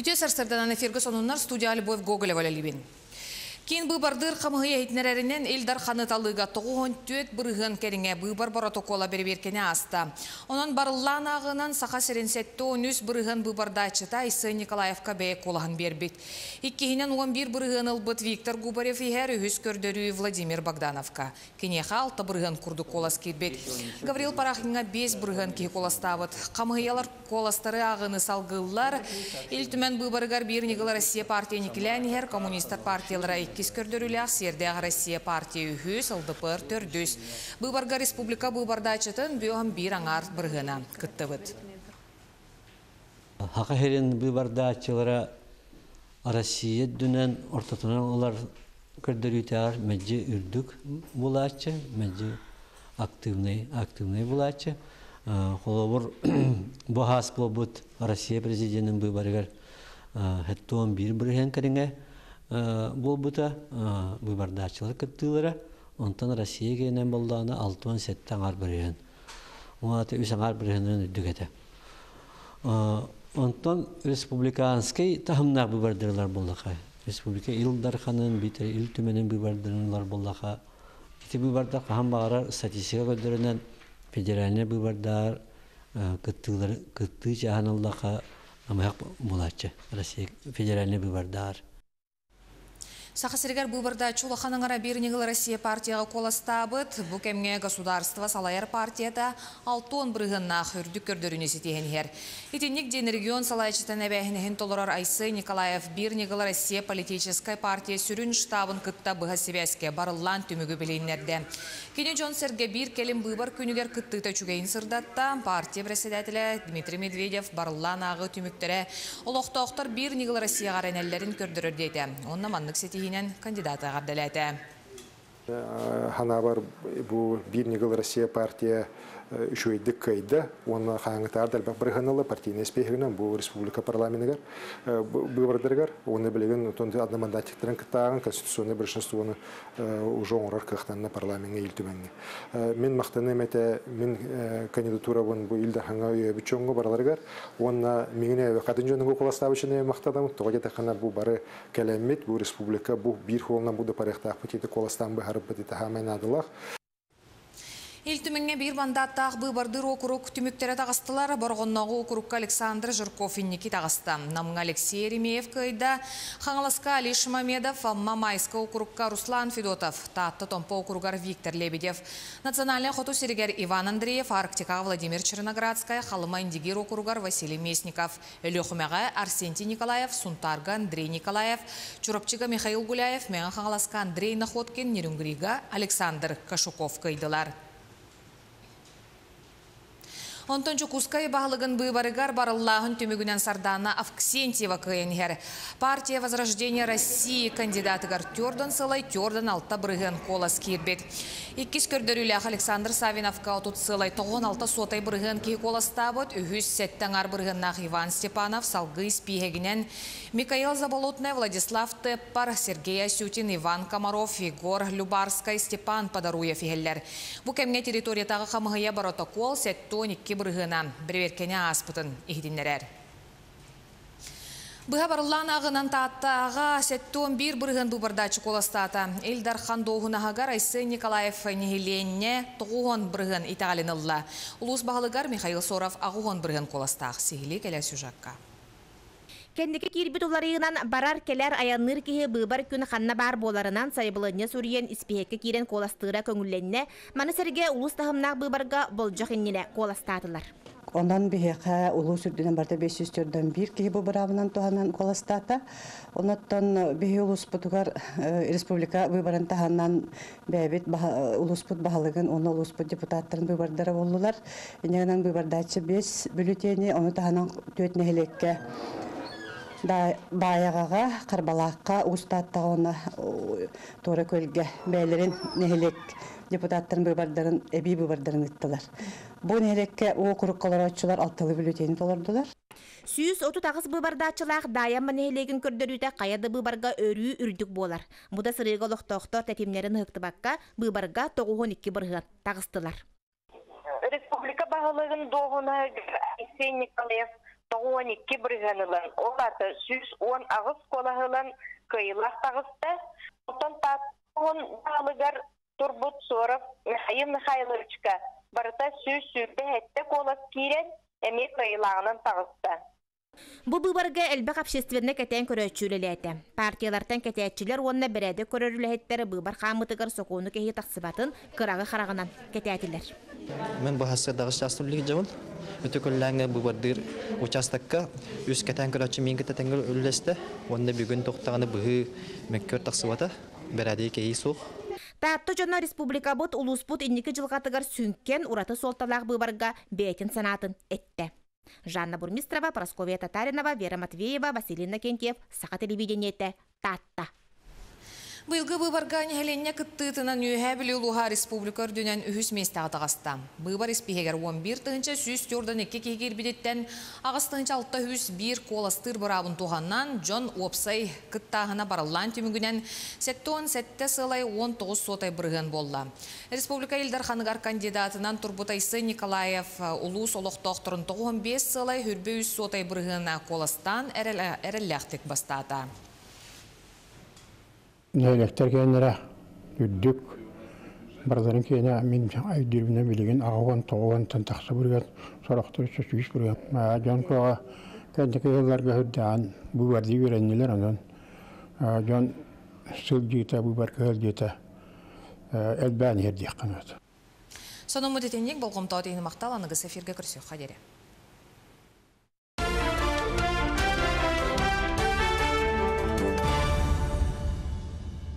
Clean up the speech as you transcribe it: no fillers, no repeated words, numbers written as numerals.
Күте сарсардан эфирге сонуннар студия Любовь Гоголева либин. Кен быбардыр қамығы етнерерінен Элдар қаныталыға тоғуын төт бұрығын кәріңе быбар протокола берберкене аста. Онын барылан ағынан сақа серенсетті 13 бұрығын быбардачыта Исы Николаевка бәйек қолағын бербет. Иккейінен 11 бұрығын ұлбыт Виктор Губарев егер үйіз көрдірі Владимир Богдановка. Кенеға 6 бұрығын күрді қолас кербет. Гаврил Парахинға 5 бұрығын кей қоластабыт. Қамығыялар қоластары ағыны салғылар. Илтімен быбарығар бернегілі Россия партия Никелянигер, коммунистар партиялары Кискөрдөрүләк серде Россия партия үхүс ЛДПР төрдүс. Быбарга республика быбардачытын бүйөм бир аңар быргына кыттыбыт. Хакахерин быбардачылары Россия дүнен ортотунан олар көрдөрүтәр мәҗи үрдүк булачы, мәҗи активный булачы. Холовор бахас булбут Россия президентын быбаргар хәттон бир бирген кәреңе Болбута быбардачылар кыттылары, онтан Россия генен болданы 6-7 аңар бірген. Онаты үс аңар біргенен үддігеті. Онтан республиканский тахымнақ быбардырылар болдақа. Республика илдар қанын, битер ил түменен быбардырылар болдақа. Бити быбардар қахан бағарар статистика көдірінен федеральный быбардар кытты жағаналдақа амаяқ болачы. Россия федеральный быбардар. Сақасыргар бубарда чулаханыңара бернегіл Россия партияға қоластабыт, бүкемге государство салайар партияда 6-10 бірғынна хүрдік көрдіріне сетегенер. Итенек ден регион салайчытан әбәхінен толырар Айсы Николаев бернегіл Россия политическай партия сүрін штабын кытта бұға себеске барылан түмігі білейнерді. Кені Джон Серге бір келім бұйбар күнігер кыттыта чүгейін сырдатта, партия председателі Дмитрий Медведев барылан ағы түміктері олоқтауқтар бернегіл Россия ғаренелерін көрдірір дейді. Онна мандық сетегенен кандидаты ғардаләті. Ханабар бұл бернегіл Россия партия үшөйдік кайды, оны қаңғытарды әлбәқ бірғанылы партийный еспейгінен бұл республика парламентігер бұйбардыргар. Оны білеген адны мандатиктірін кіттағын конституционный біршінствоны уже оңырар қықтанына парламентге елтіменге. Мен мақтаны мәті, мен кандидатура бұл елді қаңға өйе бүтчоңғы бараларгар. Оны меңіне қатын жөніңгі қоластабы үшін мақтадамын. Тоға жетаққанар бұл бары кәлемет, бұл республика, бұл бір қолынан бұлды парықтақ бұтеті қоластан бұхарып бұтеті хамайын адылақ. Илтүменге бір мандаттақ быбардыр округ түміктері тағыстылар, борғыннағы округка Александр Жирков-Инники тағысты. Намың Алексей Ремеев көйді, Хаңаласка Алиш Мамедов, Мамайска округка Руслан Федотов, Татты Томпо округар Виктор Лебедев, Национальный охоту серегер Иван Андреев, Арктика Владимир Черноградская, Халыма Индигир округар Василий Месников, Лехумега Арсентий Николаев, Сунтарга Андрей Николаев, Чурапчига Михаил Гуляев, Мега Хаңаласка Андрей Находкин, Нерюнгрига Александр Кашуков көйділар. Онтон Чукускай бағылығын бұйбарығар барыллағын түмігінен сардана Авксентьева күйенігер. Партия Возрождения России кандидатығар түрден сылай, түрден алтта бірігін қолас кербет. Иккіз көрдіріліғ Александр Савиновка отут сылай, 96 сотай бірігін кей қоластабыт, үхіз сәттіңар бірігіннақ Иван Степанов, Салгы Спихегінен, Микаил Заболотный, Владислав Теппар, Сергей Асютин, Иван Комаров, Егор Любарскай, Степан Подаруев егелер. Бұл кәмге территориятағы қамығыя протокол сәттон біргіна бірверкене аспытын ехдинлерер. Бұға барылан ағынан таттаға сәттон бір біргін бұбардачы қоластата. Элдар Хандоғынағығар Айсы Николаев негеленне тұғуғын біргін итағалынылла. Улус бағылығар Михаил Соров ағуғын біргін қоластақ. Сихили кәлі сюжакка. Кендеке кирбит уларыгынан барар келер аянныр кеhe быбар күн ханна бар боларынан сайбылыны сүрген испехекке кирен коластыра көңүлленне манысерге улус тахымнак быбарга болжак иннеле коластатылар. Ondan biheka ulu sürdüğünden barda 500'den bir ki bu bıravından tohanan kolastata. Ondan bihi ulus putukar Respublika bıbaran tahanan bebet ulus put bahalıgın onu ulus put deputatların bıbardara oldular. İnegenen bıbardaçı 5 bülteni onu tahanan töt nehelekke Bayagaga, Karbalakka, Ustatta ona Tora Kölge beylerin nehelek deputatların bıbardarın, ebi bıbardarın ettiler. Bu nehelekke o kurukkalar altılı bülteni dolardılar. Süyüz otu tağız bıbardağçılar dayanma nehelegin kördürüde qayadı bıbarga örüyü ürdük bolar. Bu da sırıga loqtoqtor tetimlerin hıqtыбakka bıbarga 92 bırgın tağıstılar. Respublika bağlığın doğuna Isen Nikolaev 12 брыганылан, олаты 110 ағыз колахылан кыйлах тағысты. Отон таттығын бағылыгар Турбут Соров Михаил Михайловичка барыта сүрді әтті колас кирен әме кыйлағынан тағысты. Бу быбарга элбек общественне кетен көрөчүлелете. Партиялардан кетечилер онна береде көрөрүлөһеттери быбар хамытыгар сокууну кеһи таксыбатын кырагы харагынан кететилер. Мен бу хасса дагыстастырлык жабыл. Өтөкөлләңгә быбардыр участокка үз кетен көрөчү мен кетенгел үллесте. Онда бүгүн токтаганы быһы меккөр таксыбата береде кеһи сук. Таатты жона республика бут улуспут 2 жылгатыгар сүнкен ураты солталак быбарга бетин санатын этте. Жанна Бурмистрова, Прасковья Татаринова, Вера Матвеева, Василий Накентьев, Саха телевидениете, Татта. Быйылгы быбарга нехеленне кыттыытынан үйе білі улуға республика үрдінен үхіс месті ағыста. Быбар еспехегер 11 тығынча сүз түрден 2 кегер бедеттен ағыз тығынча 601 коластыр бұрабын туғаннан Джон Уопсай кыттағына барылан түмігінен 7-7 сылай 19 сотай бұрығын болды. Республика Илдарханыгар кандидатынан Турбутайсы Николаев улус олықтық тұрын 15 сылай хүрбе 100 сотай бұрығына коластан әрелләқтік бастата. Нәйләктер кәнәрә үддік бардарын кәнә мен айдырбына білеген ағуан тоғуан тантақсы бұрген сұрақтыр сөз бұрген. Жон көға кәндікі елларға хүддән бұбарды вереннелер анан жон сыл жита бұбар көл жита әлбән ердек қанат. Соның мұдетенек болғымтау дейіні мақтал анығыз эфирге кірсек қадері.